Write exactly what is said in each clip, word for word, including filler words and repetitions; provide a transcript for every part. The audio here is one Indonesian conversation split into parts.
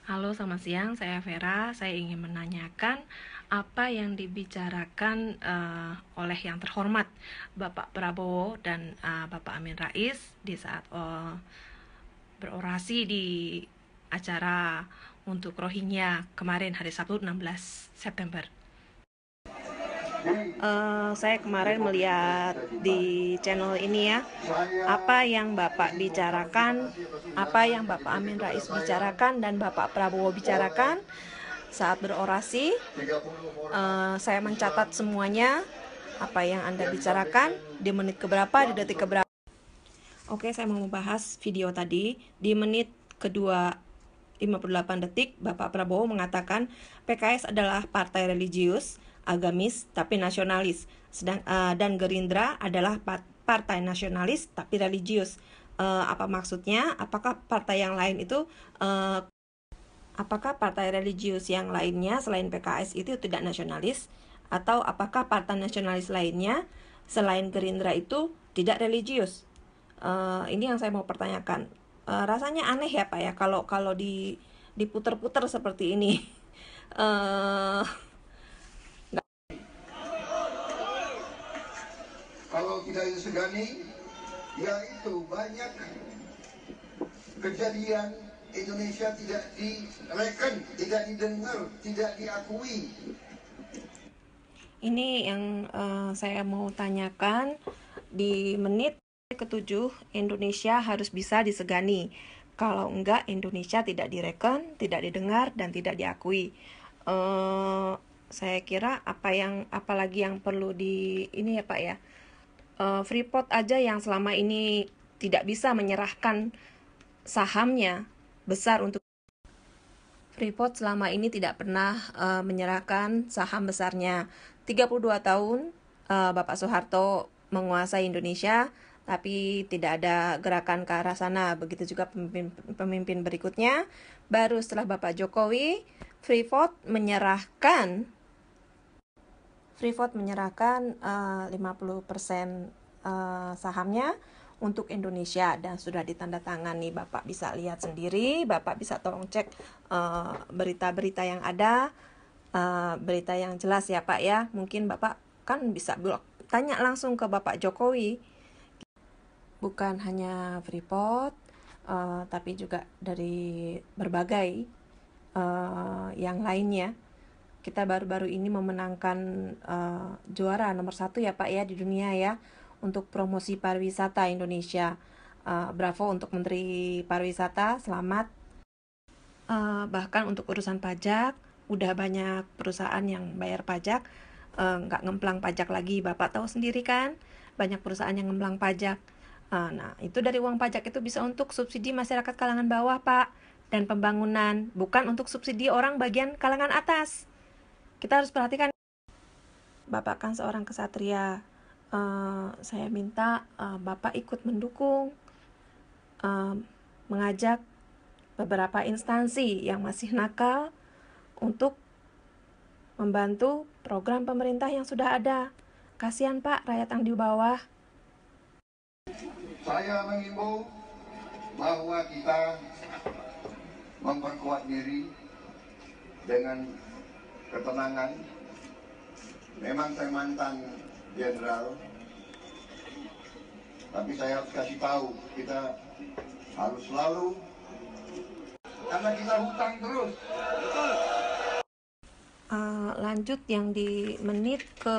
Halo, selamat siang. Saya Vera. Saya ingin menanyakan apa yang dibicarakan uh, oleh yang terhormat Bapak Prabowo dan uh, Bapak Amin Rais di saat uh, berorasi di acara untuk Rohingya kemarin hari Sabtu enam belas September. Uh, saya kemarin melihat di channel ini ya, apa yang Bapak bicarakan, apa yang Bapak Amin Rais bicarakan dan Bapak Prabowo bicarakan saat berorasi. Uh, saya mencatat semuanya, apa yang Anda bicarakan, di menit keberapa, di detik keberapa. Oke, saya mau membahas video tadi. Di menit kedua lima puluh delapan detik, Bapak Prabowo mengatakan P K S adalah partai religius, agamis, tapi nasionalis. Sedang, uh, dan Gerindra adalah partai nasionalis, tapi religius. Uh, apa maksudnya? Apakah partai yang lain itu, uh, apakah partai religius yang lainnya selain P K S itu tidak nasionalis? Atau apakah partai nasionalis lainnya selain Gerindra itu tidak religius? Uh, ini yang saya mau pertanyakan. Uh, rasanya aneh ya Pak ya, kalau kalau di diputer-puter seperti ini. uh, Kalau tidak disegani, yaitu banyak kejadian Indonesia tidak direken, tidak didengar, tidak diakui. Ini yang uh, saya mau tanyakan. Di menit ketujuh, Indonesia harus bisa disegani. Kalau enggak, Indonesia tidak direken, tidak didengar, dan tidak diakui. Uh, saya kira apa yang apalagi yang perlu di ini ya Pak ya. Uh, Freeport aja yang selama ini tidak bisa menyerahkan sahamnya besar untuk Freeport selama ini tidak pernah uh, menyerahkan saham besarnya. tiga puluh dua tahun uh, Bapak Soeharto menguasai Indonesia, tapi tidak ada gerakan ke arah sana. Begitu juga pemimpin, pemimpin berikutnya. Baru setelah Bapak Jokowi, Freeport menyerahkan Freeport menyerahkan uh, lima puluh persen uh, sahamnya untuk Indonesia dan sudah ditandatangani. Bapak bisa lihat sendiri, Bapak bisa tolong cek uh, berita-berita yang ada, uh, berita yang jelas ya Pak ya. Mungkin Bapak kan bisa tanya langsung ke Bapak Jokowi. Bukan hanya Freeport, uh, tapi juga dari berbagai uh, yang lainnya. Kita baru-baru ini memenangkan uh, juara nomor satu ya Pak ya di dunia ya, untuk promosi pariwisata Indonesia. Uh, bravo untuk Menteri Pariwisata, selamat. Uh, bahkan untuk urusan pajak, udah banyak perusahaan yang bayar pajak, uh, nggak ngemplang pajak lagi. Bapak tahu sendiri kan, banyak perusahaan yang ngemplang pajak. Uh, nah, itu dari uang pajak itu bisa untuk subsidi masyarakat kalangan bawah Pak, dan pembangunan, bukan untuk subsidi orang bagian kalangan atas. Kita harus perhatikan. Bapak kan seorang kesatria. Uh, saya minta uh, Bapak ikut mendukung, uh, mengajak beberapa instansi yang masih nakal untuk membantu program pemerintah yang sudah ada. Kasihan Pak, rakyat yang di bawah. Saya mengimbau bahwa kita memperkuat diri dengan ketenangan. Memang saya mantan jenderal, tapi saya harus kasih tahu, kita harus selalu, karena kita hutang terus. Uh, lanjut yang di menit ke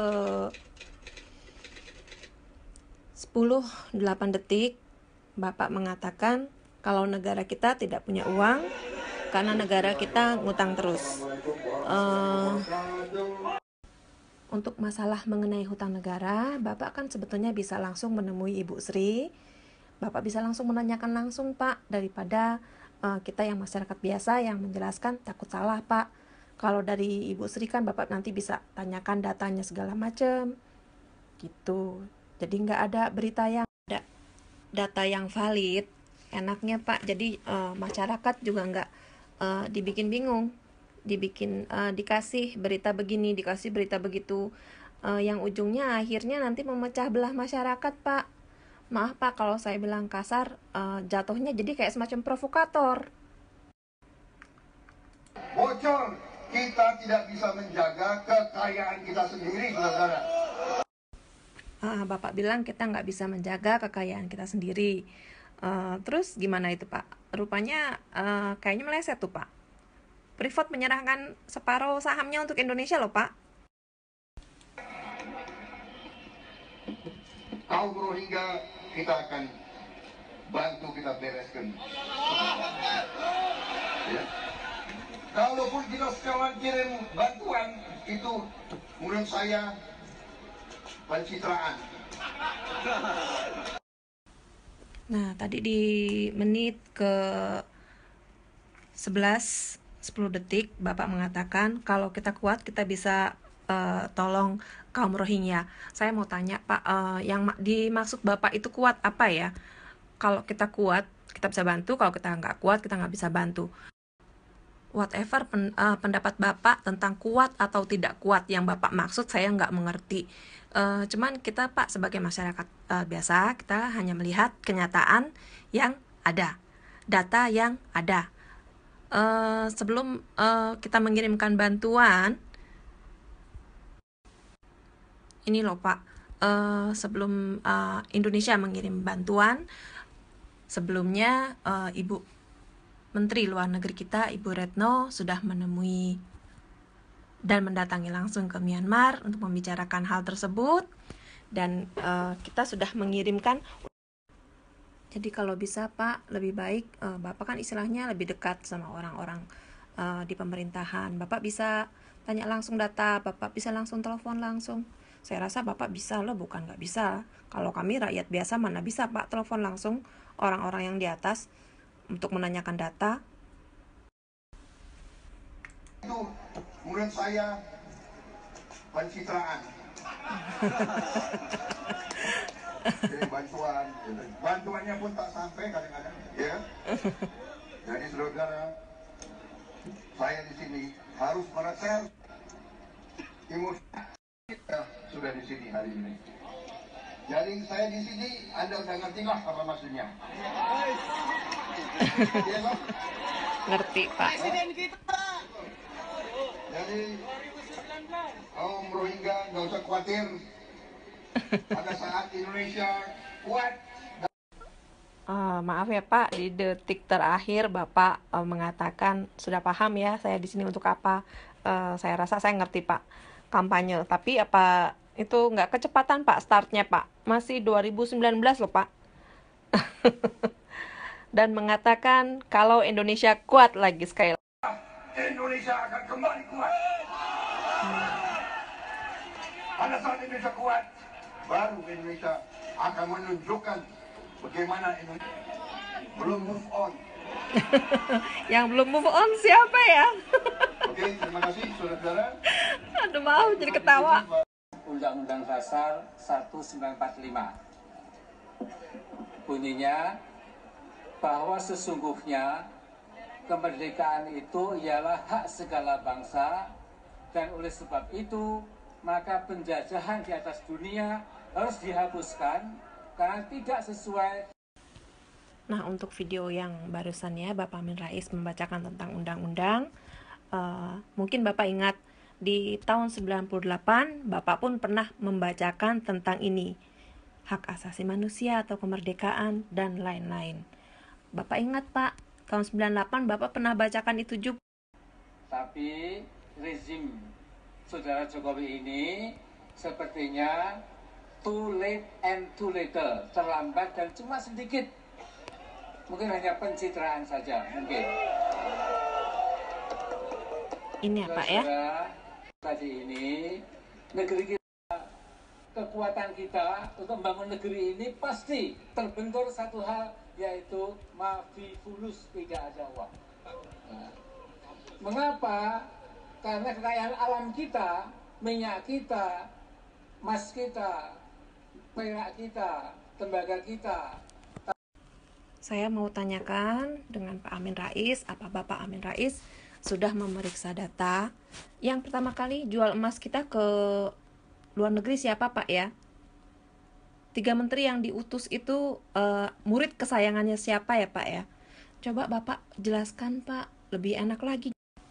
sepuluh delapan detik, Bapak mengatakan kalau negara kita tidak punya uang karena negara kita ngutang terus. Uh, Untuk masalah mengenai hutang negara, Bapak kan sebetulnya bisa langsung menemui Ibu Sri. Bapak bisa langsung menanyakan langsung Pak, daripada uh, kita yang masyarakat biasa yang menjelaskan takut salah Pak. Kalau dari Ibu Sri kan Bapak nanti bisa tanyakan datanya segala macam gitu. Jadi nggak ada berita yang ada data yang valid, enaknya Pak. Jadi uh, masyarakat juga nggak uh, dibikin bingung, dibikin uh, dikasih berita begini, dikasih berita begitu, uh, yang ujungnya akhirnya nanti memecah belah masyarakat Pak. Maaf Pak kalau saya bilang kasar, uh, jatuhnya jadi kayak semacam provokator. bocor, kita tidak bisa menjaga kekayaan kita sendiri, saudara. Ah, Bapak bilang kita nggak bisa menjaga kekayaan kita sendiri. Uh, terus gimana itu Pak? Rupanya uh, kayaknya meleset tuh Pak. Freeport menyerahkan separuh sahamnya untuk Indonesia loh Pak. Kaum Rohingya kita akan bantu kita bereskan. Ya. Kalaupun kita sekarang kirim bantuan, itu menurut saya pencitraan. Nah, tadi di menit ke sebelas sepuluh detik Bapak mengatakan kalau kita kuat kita bisa uh, tolong kaum Rohingya. Saya mau tanya Pak, uh, yang dimaksud Bapak itu kuat apa ya? Kalau kita kuat kita bisa bantu, kalau kita nggak kuat kita nggak bisa bantu. Whatever pen, uh, pendapat Bapak tentang kuat atau tidak kuat yang Bapak maksud saya nggak mengerti. Uh, cuman kita Pak sebagai masyarakat uh, biasa kita hanya melihat kenyataan yang ada, data yang ada. Uh, sebelum uh, kita mengirimkan bantuan, ini loh Pak, uh, sebelum uh, Indonesia mengirim bantuan, sebelumnya uh, Ibu Menteri Luar Negeri kita, Ibu Retno, sudah menemui dan mendatangi langsung ke Myanmar untuk membicarakan hal tersebut, dan uh, kita sudah mengirimkan. Jadi kalau bisa Pak, lebih baik uh, Bapak kan istilahnya lebih dekat sama orang-orang uh, di pemerintahan. Bapak bisa tanya langsung data, Bapak bisa langsung telepon langsung. Saya rasa Bapak bisa loh, bukan nggak bisa. Kalau kami rakyat biasa mana bisa Pak telepon langsung orang-orang yang di atas untuk menanyakan data. Itu menurut saya pencitraan. Jadi bantuan, bantuannya pun tak sampai kadang-kadang, ya. Jadi saudara, saya di sini harus mereser timur kita sudah di sini hari ini. Jadi saya di sini, Anda udah ngerti nggak apa maksudnya? Ya, Pak? Ngerti Pak. Presiden kita. Jadi kaum Rohingya nggak usah khawatir. Pada saat Indonesia kuat. Uh, maaf ya Pak, di detik terakhir Bapak uh, mengatakan sudah paham ya saya di sini untuk apa. Uh, saya rasa saya ngerti Pak, kampanye. Tapi apa itu nggak kecepatan Pak startnya Pak? Masih dua ribu sembilan belas loh Pak. Dan mengatakan kalau Indonesia kuat lagi sekali. Indonesia akan kembali kuat. Pada saat Indonesia kuat, baru Indonesia akan menunjukkan bagaimana Indonesia belum move on. Yang belum move on siapa ya? Oke, terima kasih saudara-saudara. Aduh maaf jadi ketawa. Undang-Undang Dasar seribu sembilan ratus empat puluh lima bunyinya bahwa sesungguhnya kemerdekaan itu ialah hak segala bangsa, dan oleh sebab itu maka penjajahan di atas dunia harus dihapuskan karena tidak sesuai. Nah, untuk video yang barusan ya Bapak Amin Rais membacakan tentang undang-undang, uh, mungkin Bapak ingat di tahun sembilan puluh delapan Bapak pun pernah membacakan tentang ini, hak asasi manusia atau kemerdekaan dan lain-lain. Bapak ingat Pak, tahun sembilan puluh delapan Bapak pernah bacakan itu juga. Tapi rezim Saudara Jokowi ini sepertinya too late and too little, terlambat dan cuma sedikit. Mungkin hanya pencitraan saja, mungkin. Ini ya Pak ya. Tadi ini negeri kita, kekuatan kita untuk membangun negeri ini pasti terbentur satu hal, yaitu mafi fulus, tidak ada uang. Nah, mengapa? Karena kekayaan alam kita, minyak kita, emas kita, perak kita, tembaga kita. Saya mau tanyakan dengan Pak Amin Rais, apa Bapak Amin Rais sudah memeriksa data? Yang pertama kali jual emas kita ke luar negeri siapa Pak ya? Tiga menteri yang diutus itu uh, murid kesayangannya siapa ya Pak ya? Coba Bapak jelaskan Pak, lebih enak lagi.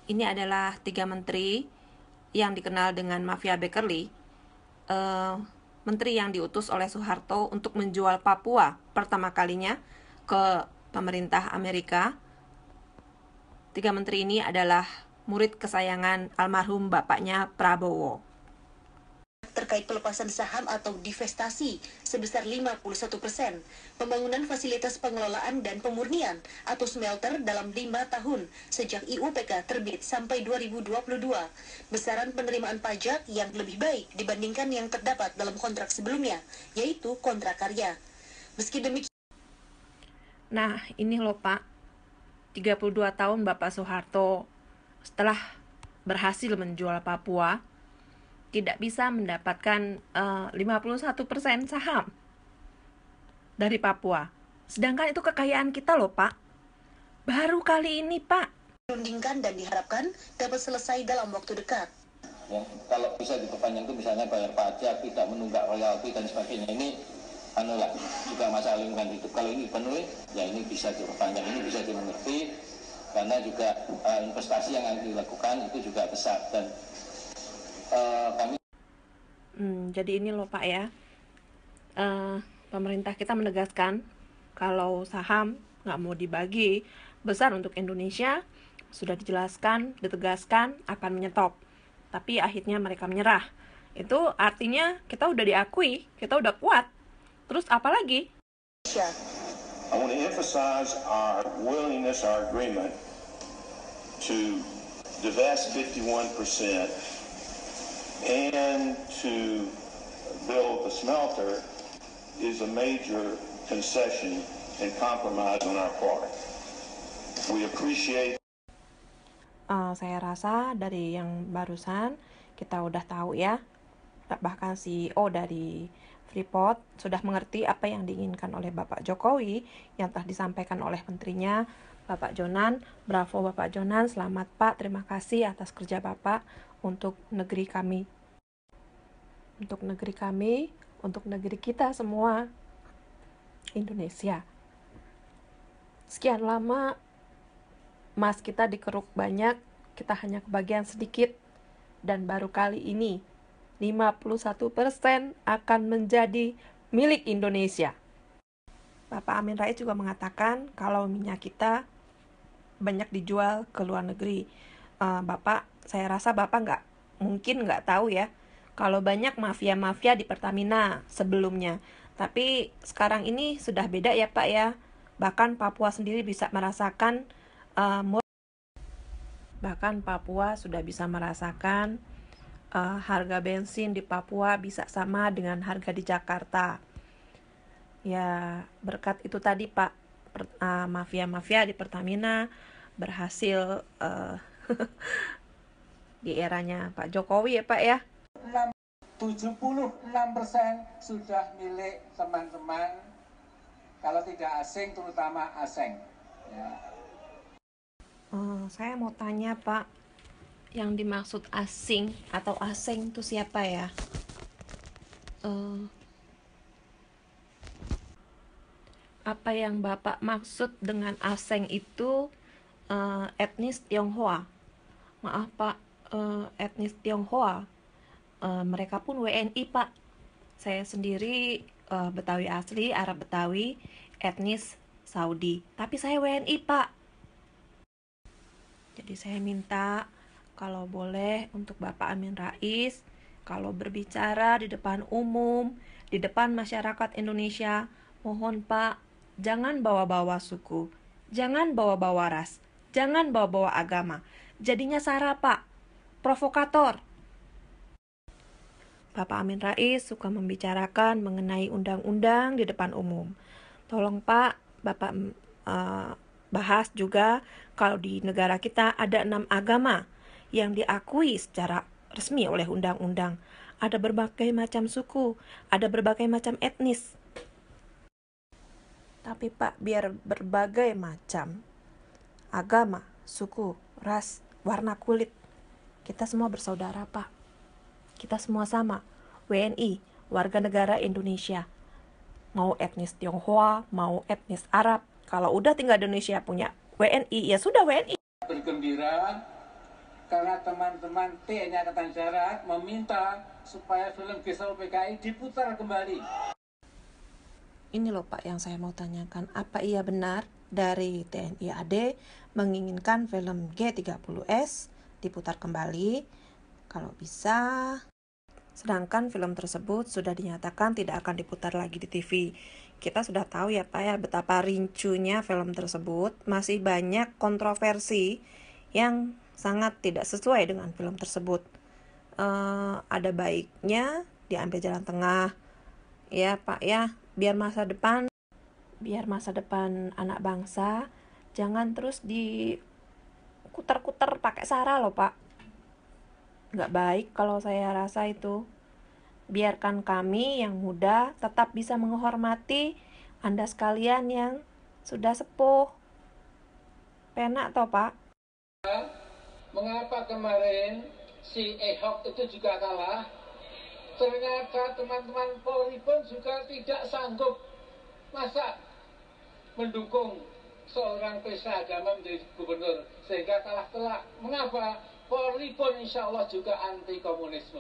ini adalah tiga menteri yang dikenal dengan mafia Beckerli, uh, menteri yang diutus oleh Soeharto untuk menjual Papua pertama kalinya ke pemerintah Amerika. Tiga menteri ini adalah murid kesayangan almarhum bapaknya Prabowo. Terkait pelepasan saham atau divestasi sebesar lima puluh satu persen, pembangunan fasilitas pengelolaan dan pemurnian atau smelter dalam lima tahun sejak I U P K terbit sampai dua ribu dua puluh dua, besaran penerimaan pajak yang lebih baik dibandingkan yang terdapat dalam kontrak sebelumnya, yaitu kontrak karya. Meski demikian, nah ini loh Pak, tiga puluh dua tahun Bapak Soeharto setelah berhasil menjual Papua, tidak bisa mendapatkan uh, lima puluh satu persen saham dari Papua. Sedangkan itu kekayaan kita loh Pak. Baru kali ini Pak. Dirundingkan dan diharapkan dapat selesai dalam waktu dekat. Ya, kalau bisa diperpanjang itu misalnya bayar pajak, tidak menunggak royalti dan sebagainya. Ini anu lah, juga masalah lingkungan hidup. Kalau ini dipenuhi, ya ini bisa diperpanjang, ini bisa dimengerti. Karena juga uh, investasi yang akan dilakukan itu juga besar. Dan Uh, kami hmm, jadi ini loh Pak ya, uh, pemerintah kita menegaskan kalau saham nggak mau dibagi besar untuk Indonesia, sudah dijelaskan, ditegaskan akan menyetop, tapi akhirnya mereka menyerah. Itu artinya kita udah diakui, kita udah kuat, terus apa lagi? I want to emphasize our willingness, our agreement to divest fifty-one percent and to build the smelter is a major concession and compromise on our part. We appreciate. Uh, saya rasa dari yang barusan kita udah tahu ya, bahkan C E O dari Freeport sudah mengerti apa yang diinginkan oleh Bapak Jokowi yang telah disampaikan oleh menterinya Bapak Jonan. Bravo Bapak Jonan, selamat Pak, terima kasih atas kerja Bapak untuk negeri kami, untuk negeri kami, untuk negeri kita semua, Indonesia. Sekian lama emas kita dikeruk banyak, kita hanya kebagian sedikit, dan baru kali ini lima puluh satu persen akan menjadi milik Indonesia. Bapak Amin Rais juga mengatakan kalau minyak kita banyak dijual ke luar negeri. Uh, Bapak, saya rasa Bapak nggak mungkin nggak tahu ya kalau banyak mafia-mafia di Pertamina sebelumnya. Tapi sekarang ini sudah beda ya Pak ya. Bahkan Papua sendiri bisa merasakan uh, bahkan Papua sudah bisa merasakan uh, harga bensin di Papua bisa sama dengan harga di Jakarta. Ya berkat itu tadi Pak, per, uh, mafia-mafia di Pertamina berhasil uh, di eranya Pak Jokowi ya Pak ya. tujuh puluh enam persen sudah milik teman-teman, kalau tidak asing terutama asing. Ya. Uh, saya mau tanya Pak, yang dimaksud asing atau asing itu siapa ya? Uh, apa yang Bapak maksud dengan asing itu uh, etnis Tionghoa? Maaf Pak, uh, etnis Tionghoa, uh, mereka pun W N I Pak. Saya sendiri uh, Betawi asli, Arab Betawi, etnis Saudi, tapi saya W N I Pak. Jadi saya minta kalau boleh untuk Bapak Amin Rais, kalau berbicara di depan umum, di depan masyarakat Indonesia, mohon Pak, jangan bawa-bawa suku, jangan bawa-bawa ras, jangan bawa-bawa agama. Jadinya sara Pak, provokator. Bapak Amin Rais suka membicarakan mengenai undang-undang di depan umum. Tolong Pak, Bapak uh, bahas juga kalau di negara kita ada enam agama yang diakui secara resmi oleh undang-undang. Ada berbagai macam suku, ada berbagai macam etnis. Tapi Pak, biar berbagai macam agama, suku, ras, warna kulit, kita semua bersaudara Pak. Kita semua sama, W N I, warga negara Indonesia. Mau etnis Tionghoa, mau etnis Arab, kalau udah tinggal di Indonesia punya W N I, ya sudah W N I. Bergembira karena teman-teman T N I Angkatan Darat meminta supaya film Gesal P K I diputar kembali. Ini loh Pak yang saya mau tanyakan, apa iya benar dari T N I A D menginginkan film G tiga puluh S diputar kembali? Kalau bisa, sedangkan film tersebut sudah dinyatakan tidak akan diputar lagi di T V. Kita sudah tahu ya Pak ya betapa rincunya film tersebut, masih banyak kontroversi yang sangat tidak sesuai dengan film tersebut. Uh, ada baiknya diambil jalan tengah ya Pak ya, biar masa depan biar masa depan anak bangsa jangan terus dikutar-kutar pakai sara loh Pak. Nggak baik kalau saya rasa itu. Biarkan kami yang muda tetap bisa menghormati Anda sekalian yang sudah sepuh. Penak toh Pak. Mengapa kemarin si Ehok itu juga kalah? Ternyata teman-teman Polri pun juga tidak sanggup masa mendukung seorang pesta agama menjadi gubernur sehingga kalah telak. Mengapa? Polri pun insya Allah juga anti komunisme.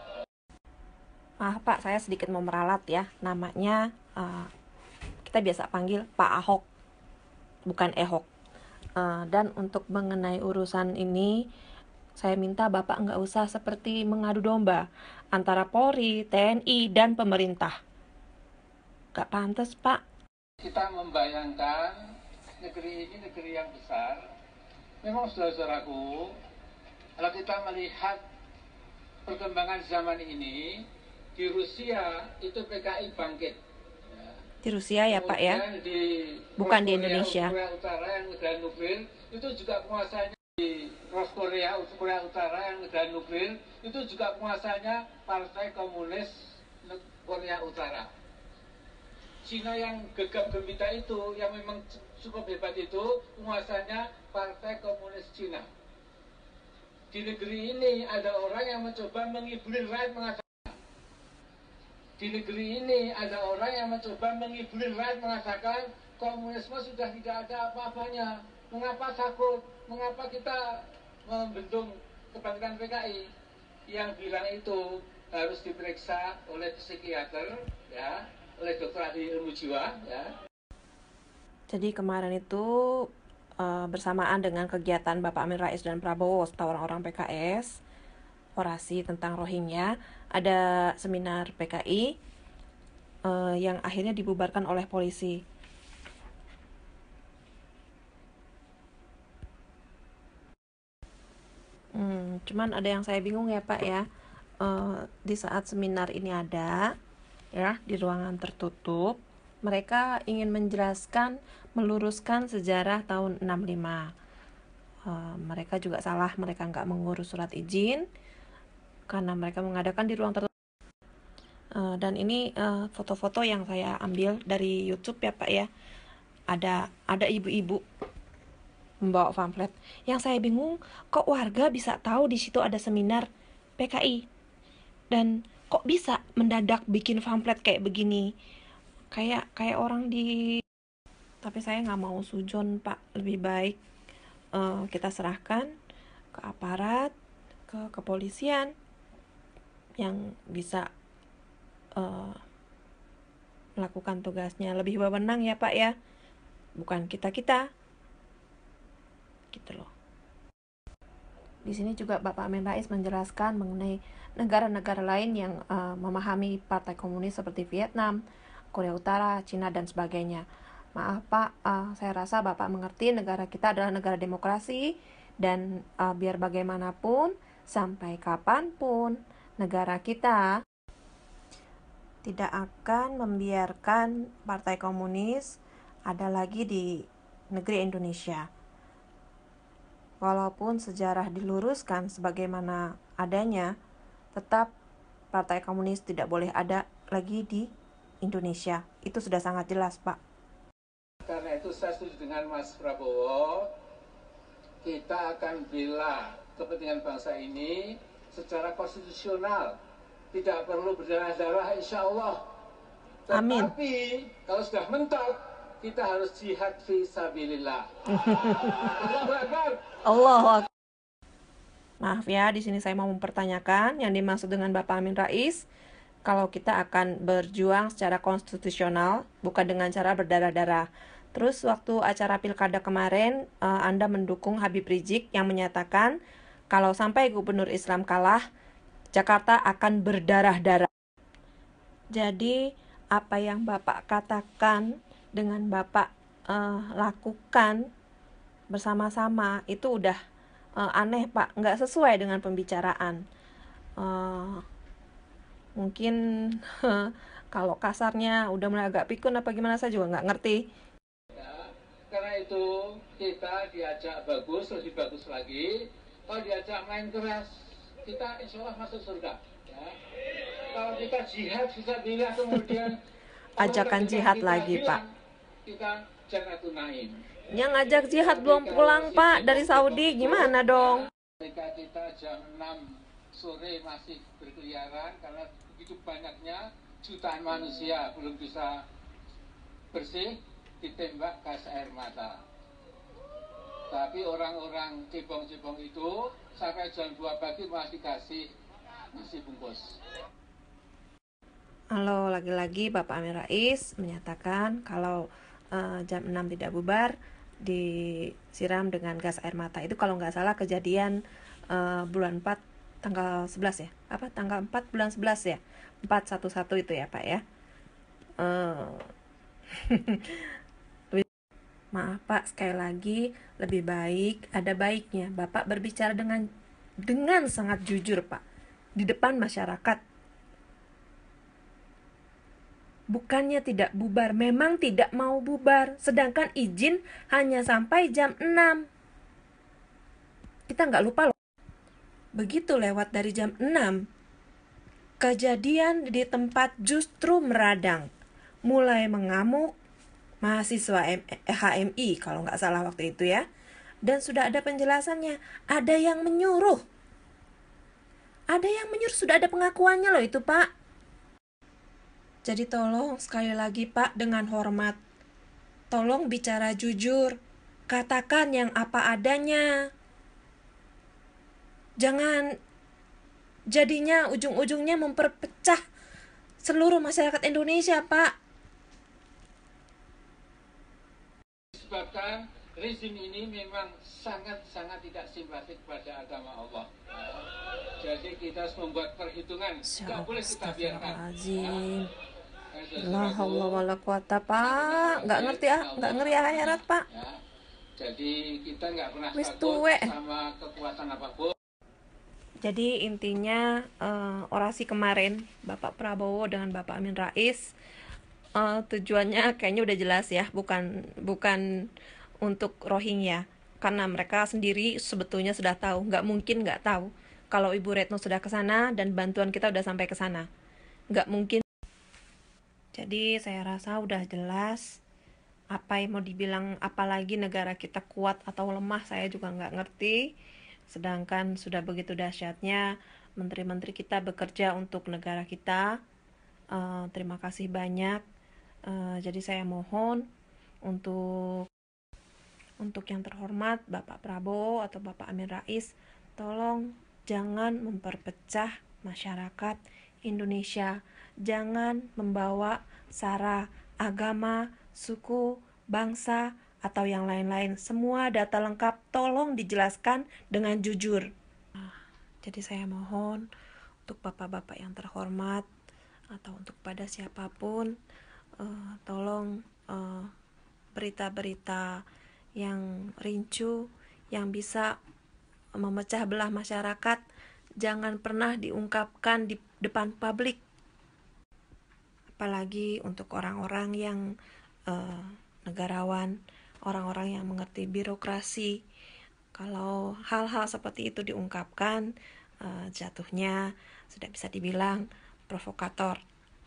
Ah Pak, saya sedikit mau meralat ya. Namanya uh, kita biasa panggil Pak Ahok, bukan Ehok. Uh, dan untuk mengenai urusan ini, saya minta Bapak nggak usah seperti mengadu domba antara Polri, T N I, dan pemerintah. Nggak pantas, Pak. Kita membayangkan negeri ini negeri yang besar. Memang saudara-saudaraku, kalau kita melihat perkembangan zaman ini, di Rusia itu P K I bangkit. Di Rusia ya Pak ya, di bukan di Korea, Indonesia. Korea Utara yang negara nuklir itu juga penguasanya di Korea, Korea Utara yang negara nuklir itu juga penguasanya Partai Komunis Korea Utara. Cina yang gegap gempita itu, yang memang cukup hebat itu, penguasanya Partai Komunis Cina. Di negeri ini ada orang yang mencoba mengibulin rakyat mengatakan Di negeri ini ada orang yang mencoba mengibulin rakyat mengatakan komunisme sudah tidak ada apa-apanya. Mengapa takut? Mengapa kita membendung kebangkitan P K I? Yang bilang itu harus diperiksa oleh psikiater, ya, oleh dokter ahli ilmu jiwa, ya. Jadi kemarin itu uh, bersamaan dengan kegiatan Bapak Amin Rais dan Prabowo serta orang-orang P K S, orasi tentang Rohingya, ada seminar P K I uh, yang akhirnya dibubarkan oleh polisi. Hmm, cuman ada yang saya bingung ya Pak ya, uh, di saat seminar ini ada, ya di ruangan tertutup, mereka ingin menjelaskan, meluruskan sejarah tahun enam puluh lima. Uh, mereka juga salah, mereka nggak mengurus surat izin, karena mereka mengadakan di ruang tertutup. Uh, dan ini uh, foto-foto yang saya ambil dari YouTube ya Pak ya. Ada ada ibu-ibu membawa pamflet. Yang saya bingung, kok warga bisa tahu di situ ada seminar P K I dan kok bisa mendadak bikin pamflet kayak begini? Kayak kayak orang di. Tapi saya nggak mau sujon Pak. Lebih baik uh, kita serahkan ke aparat, ke kepolisian yang bisa uh, melakukan tugasnya, lebih berwenang ya Pak ya, bukan kita-kita gitu loh. Di sini juga Bapak Amin Rais menjelaskan mengenai negara-negara lain yang uh, memahami partai komunis seperti Vietnam, Korea Utara, Cina dan sebagainya. Maaf Pak, uh, saya rasa Bapak mengerti negara kita adalah negara demokrasi dan uh, biar bagaimanapun sampai kapanpun negara kita tidak akan membiarkan partai komunis ada lagi di negeri Indonesia. Walaupun sejarah diluruskan sebagaimana adanya, tetap partai komunis tidak boleh ada lagi di Indonesia. Itu sudah sangat jelas, Pak. Karena itu saya setuju dengan Mas Prabowo, kita akan bela kepentingan bangsa ini secara konstitusional. Tidak perlu berdarah-darah insya Allah. Amin. Tetapi kalau sudah mentok, kita harus jihad fi sabilillah. Allahu Akbar. Allahu Akbar. Maaf ya, di sini saya mau mempertanyakan yang dimaksud dengan Bapak Amin Rais, kalau kita akan berjuang secara konstitusional, bukan dengan cara berdarah-darah. Terus waktu acara pilkada kemarin, uh, Anda mendukung Habib Rizik yang menyatakan kalau sampai gubernur Islam kalah, Jakarta akan berdarah-darah. Jadi apa yang Bapak katakan dengan Bapak uh, lakukan bersama-sama itu udah uh, aneh Pak, nggak sesuai dengan pembicaraan. Uh, mungkin kalau kasarnya udah mulai agak pikun apa gimana saya juga nggak ngerti. Ya, karena itu kita diajak bagus, lebih bagus lagi. Kalau diajak main keras, kita insya Allah masuk surga. Ya. Kalau kita jihad bisa bilang kemudian ajakan jihad lagi bilang, Pak. Kita janatun naim. Yang ngajak jihad belum pulang Pak dari Saudi, gimana dong? Ketika kita jam enam sore masih berkeliaran karena begitu banyaknya jutaan manusia belum bisa bersih, ditembak gas air mata. Tapi orang-orang cebong-cebong itu sampai jam dua pagi masih kasih nasi bungkus. Halo, lagi-lagi Bapak Amin Rais menyatakan kalau uh, jam enam tidak bubar disiram dengan gas air mata. Itu kalau nggak salah kejadian uh, bulan empat tanggal sebelas ya. Apa? Tanggal empat bulan sebelas ya. empat satu satu itu ya, Pak ya. Uh, Maaf Pak, sekali lagi lebih baik ada baiknya Bapak berbicara dengan dengan sangat jujur Pak di depan masyarakat. Bukannya tidak bubar, memang tidak mau bubar, sedangkan izin hanya sampai jam enam. Kita nggak lupa loh. Begitu lewat dari jam enam, kejadian di tempat justru meradang, mulai mengamuk mahasiswa H M I kalau nggak salah waktu itu ya. Dan sudah ada penjelasannya, ada yang menyuruh. Ada yang menyuruh, sudah ada pengakuannya loh itu Pak. Jadi tolong sekali lagi Pak dengan hormat, tolong bicara jujur, katakan yang apa adanya. Jangan jadinya ujung-ujungnya memperpecah seluruh masyarakat Indonesia Pak. Disebabkan rezim ini memang sangat-sangat tidak simpatik pada agama Allah. Jadi kita harus membuat perhitungan, tidak boleh kita biarkan. La haula wala quwata Pak, nggak ngerti ah, nggak ngeri akhirat Pak. Ya. Jadi kita nggak pernah Wis takut tuwe. sama kekuatan apapun. Jadi intinya uh, orasi kemarin Bapak Prabowo dengan Bapak Amin Rais uh, tujuannya kayaknya udah jelas ya, bukan bukan untuk Rohingya, karena mereka sendiri sebetulnya sudah tahu, nggak mungkin nggak tahu kalau Ibu Retno sudah ke sana dan bantuan kita udah sampai ke sana, nggak mungkin. Jadi saya rasa udah jelas apa yang mau dibilang, apalagi negara kita kuat atau lemah saya juga nggak ngerti. Sedangkan sudah begitu dahsyatnya menteri-menteri kita bekerja untuk negara kita. Uh, terima kasih banyak. Uh, jadi saya mohon untuk untuk yang terhormat Bapak Prabowo atau Bapak Amin Rais, tolong jangan memperpecah masyarakat Indonesia. Jangan membawa sara agama, suku, bangsa, atau yang lain-lain. Semua data lengkap tolong dijelaskan dengan jujur. Jadi saya mohon untuk bapak-bapak yang terhormat atau untuk pada siapapun, uh, tolong uh, berita-berita yang rincu, yang bisa memecah belah masyarakat, jangan pernah diungkapkan di depan publik. Apalagi untuk orang-orang yang uh, negarawan, orang-orang yang mengerti birokrasi. Kalau hal-hal seperti itu diungkapkan, uh, jatuhnya sudah bisa dibilang provokator.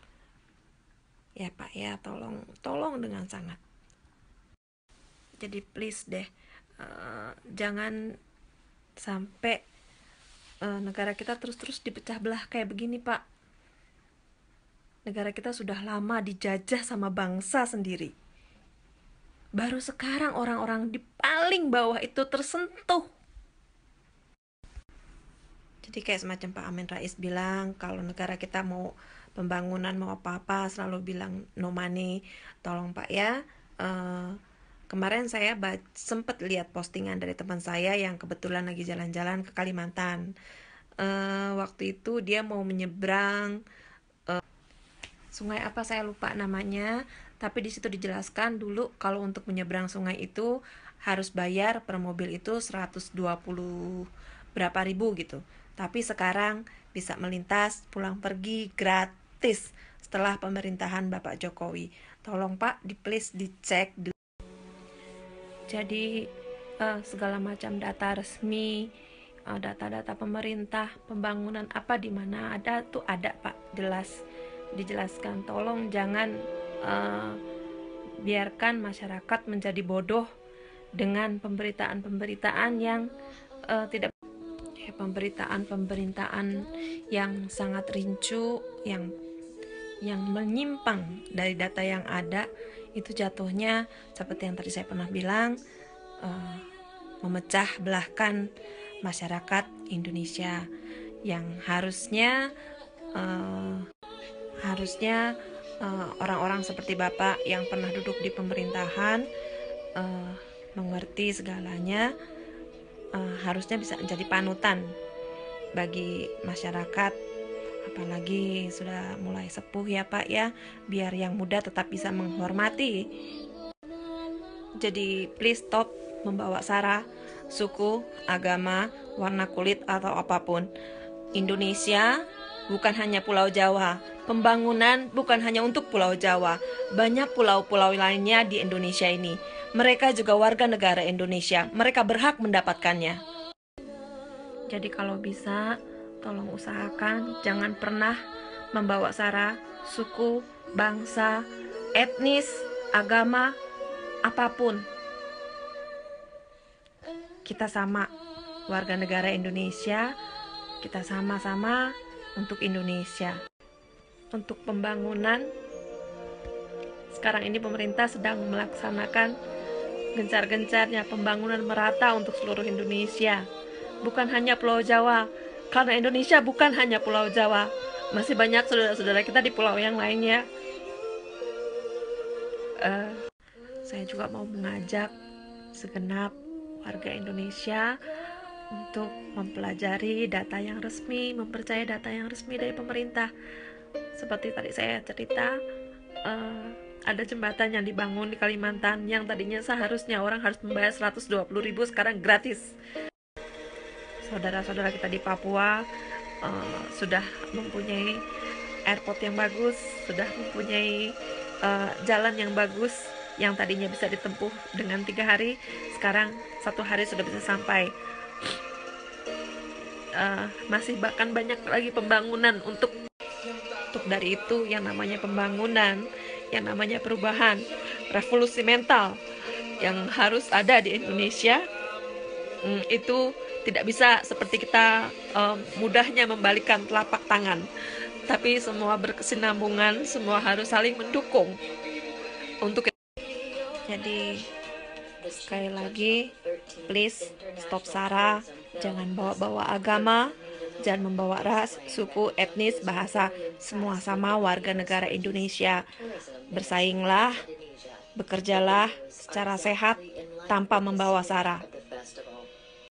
Ya Pak ya, tolong, tolong dengan sangat. Jadi please deh, uh, jangan sampai uh, negara kita terus-terus dipecah belah kayak begini Pak. Negara kita sudah lama dijajah sama bangsa sendiri. Baru sekarang orang-orang di paling bawah itu tersentuh. Jadi kayak semacam Pak Amin Rais bilang, kalau negara kita mau pembangunan, mau apa-apa, selalu bilang no money. Tolong Pak ya. Uh, kemarin saya sempat lihat postingan dari teman saya yang kebetulan lagi jalan-jalan ke Kalimantan. Uh, waktu itu dia mau menyeberang uh, sungai apa saya lupa namanya, tapi di situ dijelaskan dulu kalau untuk menyeberang sungai itu harus bayar per mobil itu seratus dua puluh berapa ribu gitu. Tapi sekarang bisa melintas pulang pergi gratis setelah pemerintahan Bapak Jokowi. Tolong Pak, di please dicek dulu. Jadi uh, segala macam data resmi, uh, data-data pemerintah, pembangunan apa di mana ada tuh ada Pak, jelas dijelaskan. Tolong jangan uh, biarkan masyarakat menjadi bodoh dengan pemberitaan-pemberitaan yang uh, tidak pemberitaan-pemberitaan yang sangat rincu, yang yang menyimpang dari data yang ada. Itu jatuhnya seperti yang tadi saya pernah bilang, uh, memecah belahkan masyarakat Indonesia yang harusnya uh, harusnya uh, orang-orang seperti Bapak yang pernah duduk di pemerintahan uh, mengerti segalanya. Uh, harusnya bisa menjadi panutan bagi masyarakat, apalagi sudah mulai sepuh ya Pak ya, biar yang muda tetap bisa menghormati. Jadi please stop membawa sara, suku, agama, warna kulit atau apapun. Indonesia bukan hanya Pulau Jawa, pembangunan bukan hanya untuk Pulau Jawa, banyak pulau-pulau lainnya di Indonesia ini. Mereka juga warga negara Indonesia, mereka berhak mendapatkannya. Jadi kalau bisa, tolong usahakan jangan pernah membawa sara, suku, bangsa, etnis, agama, apapun. Kita sama warga negara Indonesia, kita sama-sama untuk Indonesia. Untuk pembangunan, sekarang ini pemerintah sedang melaksanakan gencar-gencarnya pembangunan merata untuk seluruh Indonesia, bukan hanya Pulau Jawa, karena Indonesia bukan hanya Pulau Jawa, masih banyak saudara-saudara kita di pulau yang lainnya. Uh, saya juga mau mengajak segenap warga Indonesia untuk mempelajari data yang resmi, mempercayai data yang resmi dari pemerintah. Seperti tadi saya cerita, uh, ada jembatan yang dibangun di Kalimantan yang tadinya seharusnya orang harus membayar seratus dua puluh ribu, sekarang gratis. Saudara-saudara kita di Papua uh, sudah mempunyai airport yang bagus, sudah mempunyai uh, jalan yang bagus, yang tadinya bisa ditempuh dengan tiga hari, sekarang satu hari sudah bisa sampai. Uh, masih bahkan banyak lagi pembangunan untuk untuk dari itu yang namanya pembangunan, yang namanya perubahan, revolusi mental yang harus ada di Indonesia. Hmm, itu tidak bisa seperti kita um, mudahnya membalikan telapak tangan, tapi semua berkesinambungan, semua harus saling mendukung untuk itu. Jadi sekali lagi, please stop sara, jangan bawa-bawa agama, jangan membawa ras, suku, etnis, bahasa, semua sama warga negara Indonesia. Bersainglah, bekerjalah secara sehat tanpa membawa sara.